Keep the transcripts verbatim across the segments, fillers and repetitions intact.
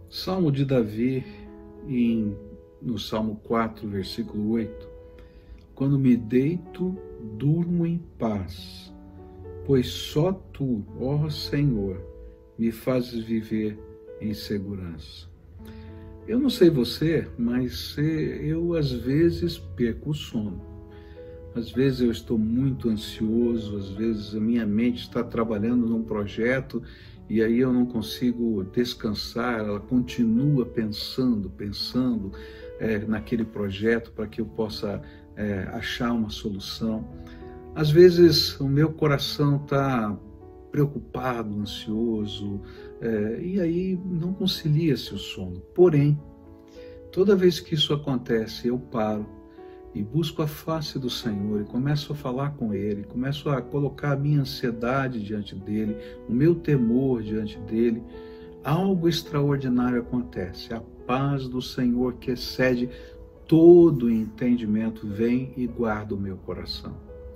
Salmo de Davi, em, no Salmo quatro, versículo oito. Quando me deito, durmo em paz, pois só Tu, ó Senhor, me fazes viver em segurança. Eu não sei você, mas eu às vezes perco o sono. Às vezes eu estou muito ansioso, às vezes a minha mente está trabalhando num projeto e aí eu não consigo descansar, ela continua pensando, pensando é, naquele projeto para que eu possa é, achar uma solução. Às vezes o meu coração está preocupado, ansioso, é, e aí não concilia-se o sono. Porém, toda vez que isso acontece, eu paro e busco a face do Senhor e começo a falar com Ele, começo a colocar a minha ansiedade diante dEle, o meu temor diante dEle, algo extraordinário acontece. A paz do Senhor que excede todo entendimento vem e guarda o meu coração.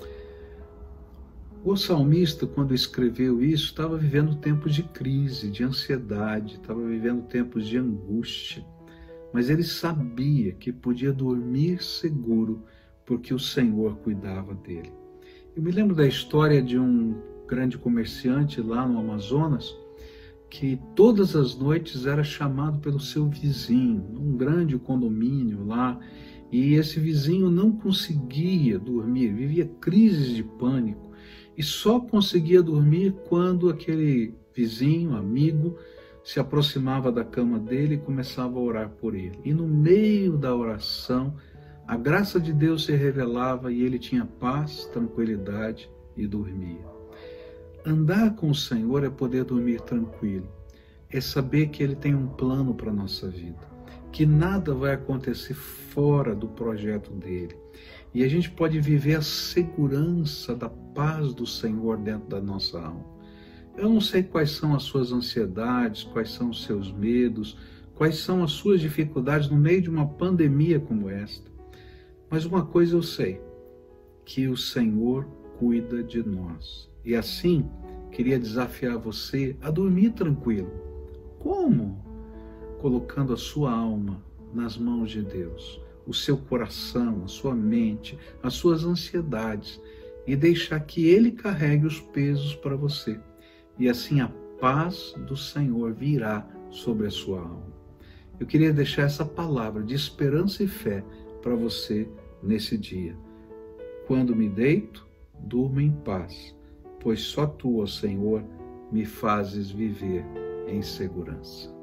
O salmista, quando escreveu isso, estava vivendo tempos de crise, de ansiedade, estava vivendo tempos de angústia. Mas ele sabia que podia dormir seguro, porque o Senhor cuidava dele. Eu me lembro da história de um grande comerciante lá no Amazonas, que todas as noites era chamado pelo seu vizinho, num grande condomínio lá, e esse vizinho não conseguia dormir, vivia crises de pânico, e só conseguia dormir quando aquele vizinho, amigo, se aproximava da cama dele e começava a orar por ele. E no meio da oração, a graça de Deus se revelava e ele tinha paz, tranquilidade e dormia. Andar com o Senhor é poder dormir tranquilo, é saber que Ele tem um plano para a nossa vida, que nada vai acontecer fora do projeto dEle. E a gente pode viver a segurança da paz do Senhor dentro da nossa alma. Eu não sei quais são as suas ansiedades, quais são os seus medos, quais são as suas dificuldades no meio de uma pandemia como esta. Mas uma coisa eu sei, que o Senhor cuida de nós. E assim, queria desafiar você a dormir tranquilo. Como? Colocando a sua alma nas mãos de Deus, o seu coração, a sua mente, as suas ansiedades, e deixar que Ele carregue os pesos para você. E assim a paz do Senhor virá sobre a sua alma. Eu queria deixar essa palavra de esperança e fé para você nesse dia. Quando me deito, durmo em paz, pois só Tu, ó Senhor, me fazes viver em segurança.